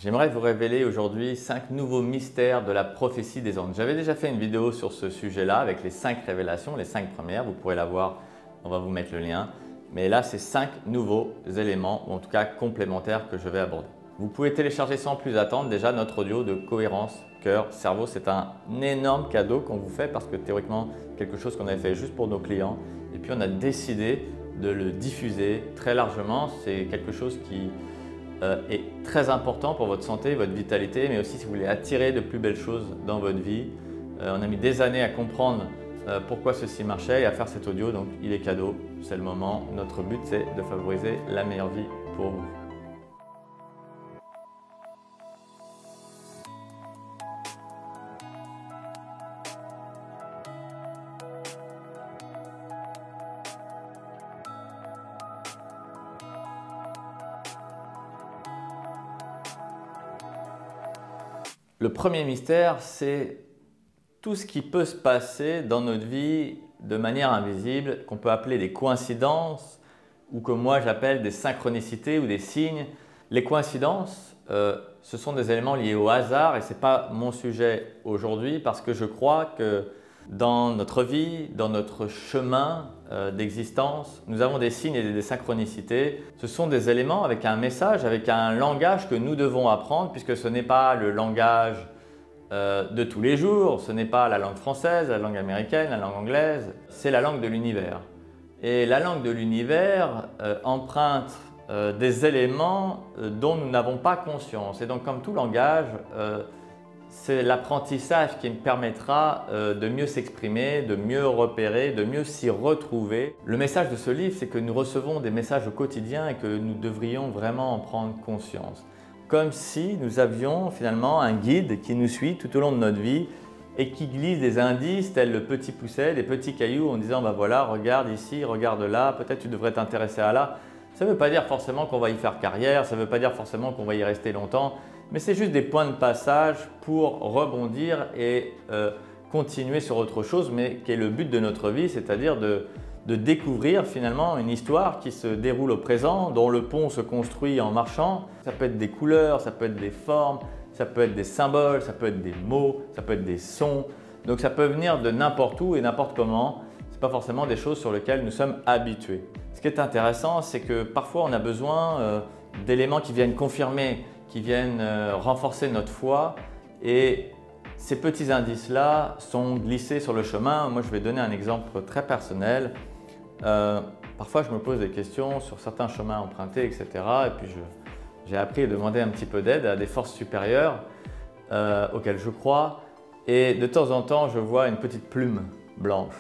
J'aimerais vous révéler aujourd'hui 5 nouveaux mystères de la prophétie des anges. J'avais déjà fait une vidéo sur ce sujet-là avec les 5 révélations, les 5 premières. Vous pourrez la voir, on va vous mettre le lien. Mais là, c'est 5 nouveaux éléments, ou en tout cas complémentaires, que je vais aborder. Vous pouvez télécharger sans plus attendre déjà notre audio de cohérence cœur-cerveau. C'est un énorme cadeau qu'on vous fait parce que théoriquement, quelque chose qu'on avait fait juste pour nos clients. Et puis on a décidé de le diffuser très largement. C'est quelque chose qui est très important pour votre santé, votre vitalité, mais aussi si vous voulez attirer de plus belles choses dans votre vie. On a mis des années à comprendre pourquoi ceci marchait et à faire cet audio, donc il est cadeau, c'est le moment. Notre but, c'est de favoriser la meilleure vie pour vous. Le premier mystère, c'est tout ce qui peut se passer dans notre vie de manière invisible, qu'on peut appeler des coïncidences ou que moi j'appelle des synchronicités ou des signes. Les coïncidences, ce sont des éléments liés au hasard et ce n'est pas mon sujet aujourd'hui parce que je crois que dans notre vie, dans notre chemin d'existence, nous avons des signes et des synchronicités. Ce sont des éléments avec un message, avec un langage que nous devons apprendre puisque ce n'est pas le langage de tous les jours, ce n'est pas la langue française, la langue américaine, la langue anglaise, c'est la langue de l'univers. Et la langue de l'univers emprunte des éléments dont nous n'avons pas conscience. Et donc comme tout langage, c'est l'apprentissage qui me permettra de mieux s'exprimer, de mieux repérer, de mieux s'y retrouver. Le message de ce livre, c'est que nous recevons des messages au quotidien et que nous devrions vraiment en prendre conscience. Comme si nous avions finalement un guide qui nous suit tout au long de notre vie et qui glisse des indices tels le petit pousset, des petits cailloux en disant bah voilà, regarde ici, regarde là, peut-être tu devrais t'intéresser à là. Ça ne veut pas dire forcément qu'on va y faire carrière, ça ne veut pas dire forcément qu'on va y rester longtemps, mais c'est juste des points de passage pour rebondir et continuer sur autre chose, mais qui est le but de notre vie, c'est-à-dire de découvrir finalement une histoire qui se déroule au présent, dont le pont se construit en marchant. Ça peut être des couleurs, ça peut être des formes, ça peut être des symboles, ça peut être des mots, ça peut être des sons. Donc ça peut venir de n'importe où et n'importe comment. Ce n'est pas forcément des choses sur lesquelles nous sommes habitués. Ce qui est intéressant, c'est que parfois on a besoin d'éléments qui viennent confirmer, qui viennent renforcer notre foi et ces petits indices-là sont glissés sur le chemin. Moi, je vais donner un exemple très personnel. Parfois, je me pose des questions sur certains chemins empruntés, etc. Et puis, j'ai appris à demander un petit peu d'aide à des forces supérieures auxquelles je crois. Et de temps en temps, je vois une petite plume blanche.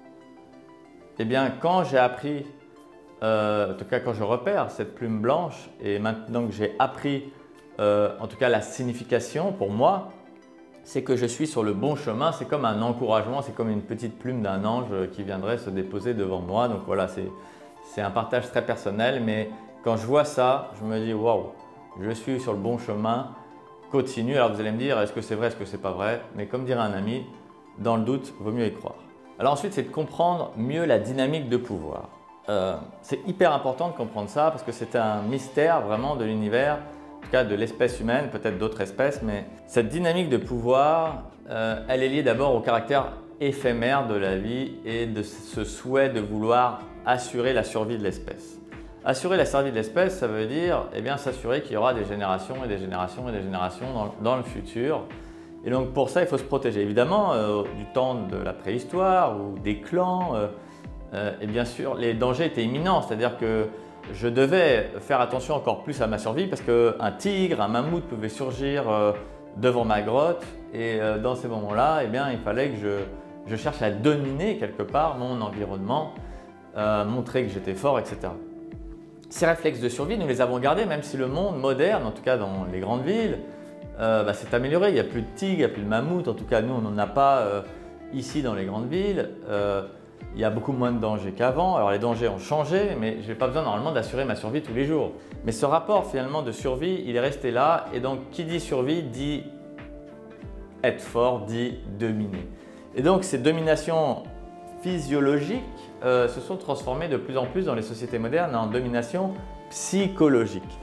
Eh bien, quand j'ai appris, en tout cas quand je repère cette plume blanche, et maintenant que j'ai appris en tout cas la signification pour moi, c'est que je suis sur le bon chemin, c'est comme un encouragement, c'est comme une petite plume d'un ange qui viendrait se déposer devant moi. Donc voilà, c'est un partage très personnel, mais quand je vois ça, je me dis waouh, je suis sur le bon chemin, continue. Alors vous allez me dire, est-ce que c'est vrai, est-ce que c'est pas vrai? Mais comme dirait un ami, dans le doute, vaut mieux y croire. Alors ensuite, c'est de comprendre mieux la dynamique de pouvoir. C'est hyper important de comprendre ça parce que c'est un mystère vraiment de l'univers. En tout cas de l'espèce humaine, peut-être d'autres espèces, mais cette dynamique de pouvoir, elle est liée d'abord au caractère éphémère de la vie et de ce souhait de vouloir assurer la survie de l'espèce. Assurer la survie de l'espèce, ça veut dire s'assurer qu'il y aura des générations et des générations et des générations dans le futur. Et donc pour ça, il faut se protéger. Évidemment, du temps de la préhistoire ou des clans, et bien sûr, les dangers étaient imminents, c'est-à-dire que je devais faire attention encore plus à ma survie parce qu'un tigre, un mammouth pouvait surgir devant ma grotte et dans ces moments-là, il fallait que je cherche à dominer quelque part mon environnement, montrer que j'étais fort, etc. Ces réflexes de survie, nous les avons gardés même si le monde moderne, en tout cas dans les grandes villes, s'est amélioré. Il n'y a plus de tigres, il n'y a plus de mammouths, en tout cas nous on n'en a pas ici dans les grandes villes. Il y a beaucoup moins de dangers qu'avant. Alors les dangers ont changé, mais je n'ai pas besoin normalement d'assurer ma survie tous les jours. Mais ce rapport finalement de survie, il est resté là. Et donc qui dit survie dit être fort, dit dominer. Et donc ces dominations physiologiques se sont transformées de plus en plus dans les sociétés modernes en domination psychologique.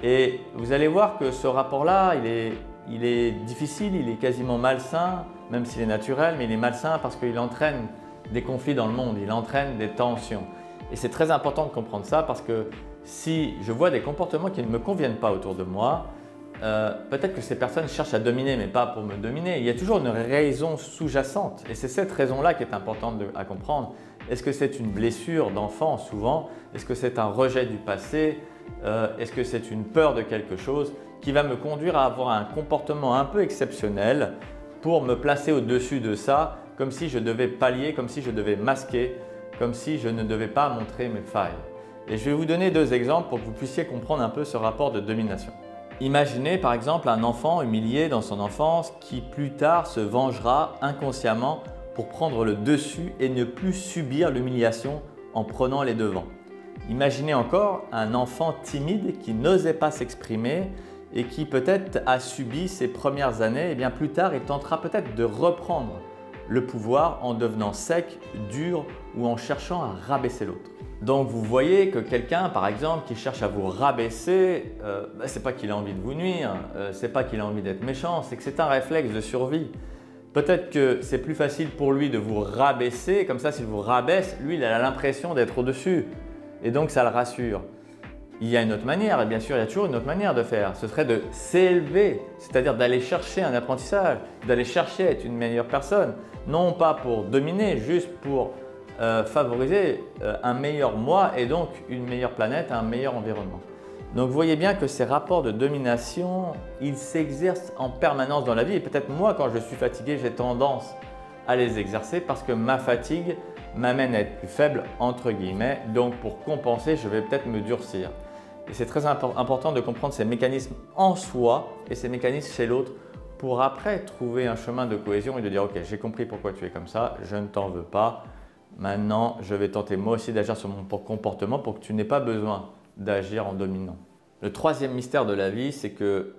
Et vous allez voir que ce rapport-là, il est difficile, il est quasiment malsain, même s'il est naturel, mais il est malsain parce qu'il entraîne des conflits dans le monde, il entraîne des tensions. Et c'est très important de comprendre ça parce que si je vois des comportements qui ne me conviennent pas autour de moi, peut-être que ces personnes cherchent à dominer, mais pas pour me dominer. Il y a toujours une raison sous-jacente et c'est cette raison-là qui est importante à comprendre. Est-ce que c'est une blessure d'enfant souvent? Est-ce que c'est un rejet du passé? Est-ce que c'est une peur de quelque chose qui va me conduire à avoir un comportement un peu exceptionnel pour me placer au-dessus de ça, comme si je devais pallier, comme si je devais masquer, comme si je ne devais pas montrer mes failles. Et je vais vous donner deux exemples pour que vous puissiez comprendre un peu ce rapport de domination. Imaginez par exemple un enfant humilié dans son enfance qui plus tard se vengera inconsciemment pour prendre le dessus et ne plus subir l'humiliation en prenant les devants. Imaginez encore un enfant timide qui n'osait pas s'exprimer et qui peut-être a subi ses premières années et bien plus tard il tentera peut-être de reprendre le pouvoir en devenant sec, dur ou en cherchant à rabaisser l'autre. Donc vous voyez que quelqu'un par exemple qui cherche à vous rabaisser, c'est pas qu'il a envie de vous nuire, c'est pas qu'il a envie d'être méchant, c'est que c'est un réflexe de survie. Peut-être que c'est plus facile pour lui de vous rabaisser, comme ça s'il vous rabaisse, lui il a l'impression d'être au-dessus et donc ça le rassure. Il y a une autre manière, et bien sûr il y a toujours une autre manière de faire, ce serait de s'élever, c'est-à-dire d'aller chercher un apprentissage, d'aller chercher à être une meilleure personne, non pas pour dominer, juste pour favoriser un meilleur moi et donc une meilleure planète, un meilleur environnement. Donc vous voyez bien que ces rapports de domination, ils s'exercent en permanence dans la vie et peut-être moi quand je suis fatigué, j'ai tendance à les exercer parce que ma fatigue m'amène à être plus faible entre guillemets, donc pour compenser, je vais peut-être me durcir. Et c'est très important de comprendre ces mécanismes en soi et ces mécanismes chez l'autre pour après trouver un chemin de cohésion et de dire ok, j'ai compris pourquoi tu es comme ça, je ne t'en veux pas. Maintenant, je vais tenter moi aussi d'agir sur mon comportement pour que tu n'aies pas besoin d'agir en dominant. Le troisième mystère de la vie, c'est que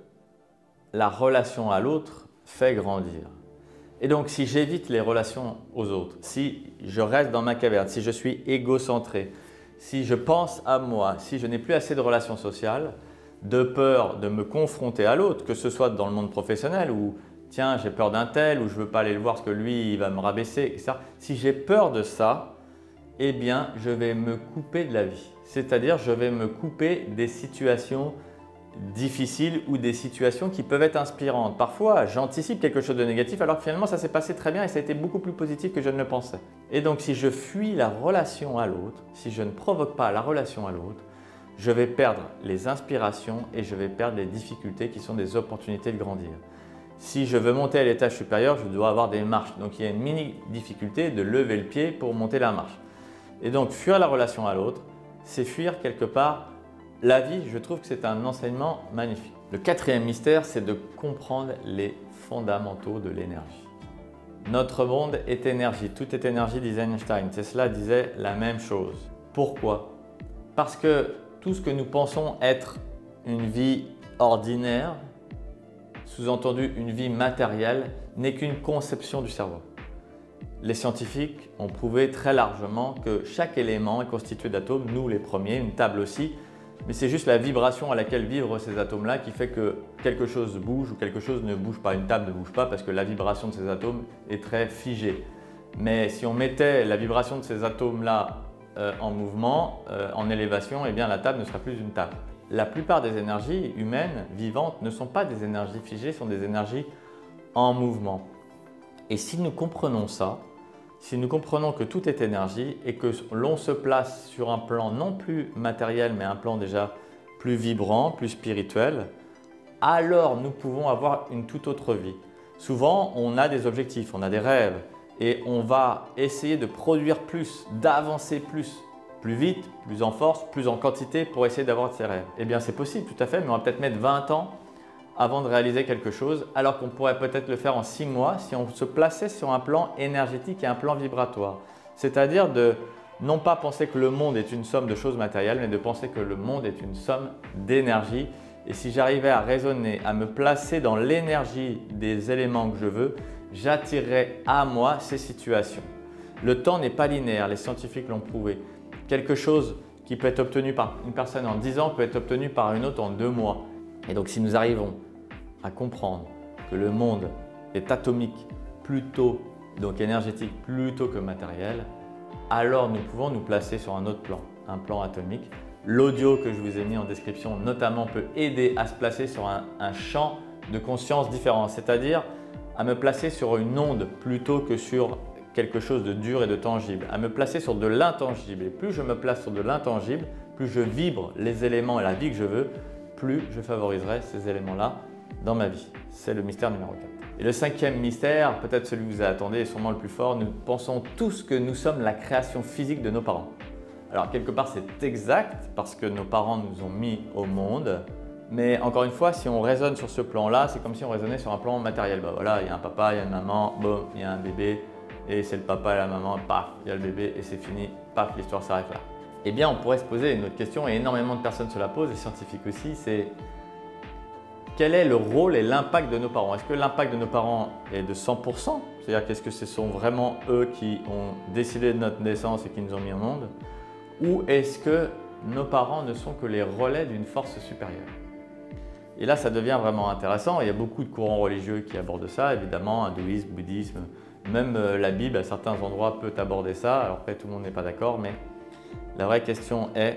la relation à l'autre fait grandir. Et donc, si j'évite les relations aux autres, si je reste dans ma caverne, si je suis égocentré, si je pense à moi, si je n'ai plus assez de relations sociales, de peur de me confronter à l'autre, que ce soit dans le monde professionnel ou tiens, j'ai peur d'un tel ou je ne veux pas aller le voir parce que lui, il va me rabaisser, etc. Si j'ai peur de ça, eh bien, je vais me couper de la vie. C'est-à-dire, je vais me couper des situations difficiles ou des situations qui peuvent être inspirantes. Parfois, j'anticipe quelque chose de négatif alors que finalement, ça s'est passé très bien et ça a été beaucoup plus positif que je ne le pensais. Et donc, si je fuis la relation à l'autre, si je ne provoque pas la relation à l'autre, je vais perdre les inspirations et je vais perdre les difficultés qui sont des opportunités de grandir. Si je veux monter à l'étage supérieur, je dois avoir des marches. Donc, il y a une mini difficulté de lever le pied pour monter la marche. Et donc, fuir la relation à l'autre, c'est fuir quelque part la vie. Je trouve que c'est un enseignement magnifique. Le quatrième mystère, c'est de comprendre les fondamentaux de l'énergie. Notre monde est énergie. Tout est énergie, disait Einstein. Tesla disait la même chose. Pourquoi? Parce que tout ce que nous pensons être une vie ordinaire, sous-entendu une vie matérielle, n'est qu'une conception du cerveau. Les scientifiques ont prouvé très largement que chaque élément est constitué d'atomes, nous les premiers, une table aussi, mais c'est juste la vibration à laquelle vibrent ces atomes-là qui fait que quelque chose bouge ou quelque chose ne bouge pas. Une table ne bouge pas parce que la vibration de ces atomes est très figée. Mais si on mettait la vibration de ces atomes-là en mouvement, en élévation, eh bien la table ne sera plus une table. La plupart des énergies humaines, vivantes, ne sont pas des énergies figées, sont des énergies en mouvement. Et si nous comprenons ça, si nous comprenons que tout est énergie et que l'on se place sur un plan non plus matériel, mais un plan déjà plus vibrant, plus spirituel, alors nous pouvons avoir une toute autre vie. Souvent, on a des objectifs, on a des rêves et on va essayer de produire plus, d'avancer plus vite, plus en force, plus en quantité pour essayer d'avoir ces rêves. Eh bien, c'est possible, tout à fait, mais on va peut-être mettre 20 ans avant de réaliser quelque chose, alors qu'on pourrait peut-être le faire en 6 mois si on se plaçait sur un plan énergétique et un plan vibratoire. C'est-à-dire de non pas penser que le monde est une somme de choses matérielles, mais de penser que le monde est une somme d'énergie. Et si j'arrivais à raisonner, à me placer dans l'énergie des éléments que je veux, j'attirerais à moi ces situations. Le temps n'est pas linéaire, les scientifiques l'ont prouvé. Quelque chose qui peut être obtenu par une personne en 10 ans peut être obtenu par une autre en 2 mois. Et donc si nous arrivons à comprendre que le monde est atomique plutôt, donc énergétique plutôt que matériel, alors nous pouvons nous placer sur un autre plan, un plan atomique. L'audio que je vous ai mis en description notamment peut aider à se placer sur un champ de conscience différent, c'est-à-dire à me placer sur une onde plutôt que sur quelque chose de dur et de tangible, à me placer sur de l'intangible. Et plus je me place sur de l'intangible, plus je vibre les éléments et la vie que je veux, plus je favoriserai ces éléments-là dans ma vie. C'est le mystère numéro 4. Et le 5e mystère, peut-être celui que vous attendez, est sûrement le plus fort. Nous pensons tous que nous sommes la création physique de nos parents. Alors quelque part c'est exact parce que nos parents nous ont mis au monde. Mais encore une fois, si on raisonne sur ce plan-là, c'est comme si on raisonnait sur un plan matériel. Bah voilà, il y a un papa, il y a une maman, bon, il y a un bébé, et c'est le papa et la maman, paf, il y a le bébé et c'est fini, paf, l'histoire s'arrête là. Eh bien, on pourrait se poser une autre question, et énormément de personnes se la posent, et scientifiques aussi, c'est quel est le rôle et l'impact de nos parents? Est-ce que l'impact de nos parents est de 100%? C'est-à-dire qu'est-ce que ce sont vraiment eux qui ont décidé de notre naissance et qui nous ont mis au monde? Ou est-ce que nos parents ne sont que les relais d'une force supérieure? Et là, ça devient vraiment intéressant. Il y a beaucoup de courants religieux qui abordent ça, évidemment, hindouisme, bouddhisme, même la Bible à certains endroits peut aborder ça. Alors après, tout le monde n'est pas d'accord, mais la vraie question est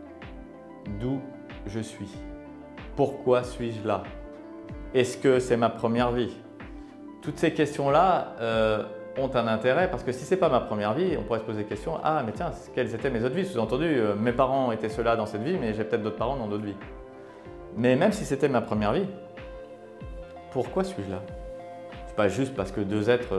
d'où je suis? Pourquoi suis-je là? Est-ce que c'est ma première vie? Toutes ces questions-là ont un intérêt parce que si ce n'est pas ma première vie, on pourrait se poser la question, ah mais tiens, quelles étaient mes autres vies? Sous-entendu, mes parents étaient ceux-là dans cette vie, mais j'ai peut-être d'autres parents dans d'autres vies. Mais même si c'était ma première vie, pourquoi suis-je là? Ce n'est pas juste parce que deux êtres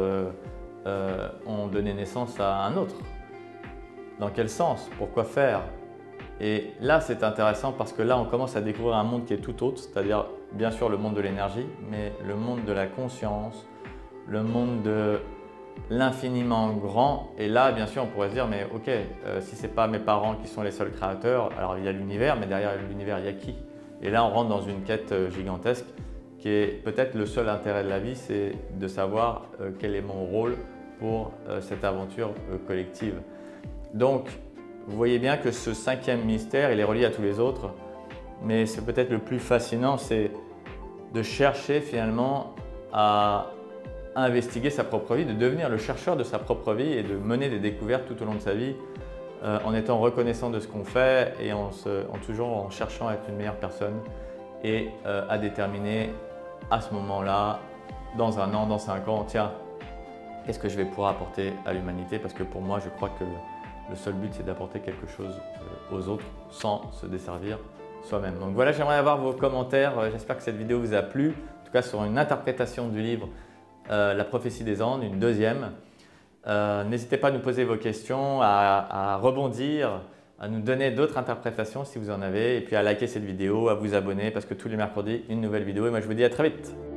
ont donné naissance à un autre. Dans quel sens? Pourquoi faire? Et là, c'est intéressant parce que là, on commence à découvrir un monde qui est tout autre, c'est-à-dire bien sûr le monde de l'énergie, mais le monde de la conscience, le monde de l'infiniment grand. Et là, bien sûr, on pourrait se dire, mais ok, si ce n'est pas mes parents qui sont les seuls créateurs, alors il y a l'univers, mais derrière l'univers, il y a qui? Et là, on rentre dans une quête gigantesque qui est peut-être le seul intérêt de la vie, c'est de savoir quel est mon rôle pour cette aventure collective. Donc, vous voyez bien que ce 5e mystère, il est relié à tous les autres, mais c'est peut-être le plus fascinant, c'est de chercher finalement à investiguer sa propre vie, de devenir le chercheur de sa propre vie et de mener des découvertes tout au long de sa vie en étant reconnaissant de ce qu'on fait et toujours en cherchant à être une meilleure personne et à déterminer à ce moment-là, dans 1 an, dans 5 ans, tiens, qu'est-ce que je vais pouvoir apporter à l'humanité? Parce que pour moi, je crois que le seul but, c'est d'apporter quelque chose aux autres sans se desservir soi-même. Donc voilà, j'aimerais avoir vos commentaires. J'espère que cette vidéo vous a plu. En tout cas, sur une interprétation du livre La prophétie des Andes, une deuxième. N'hésitez pas à nous poser vos questions, à rebondir, à nous donner d'autres interprétations si vous en avez, et puis à liker cette vidéo, à vous abonner parce que tous les mercredis, une nouvelle vidéo. Et moi, je vous dis à très vite.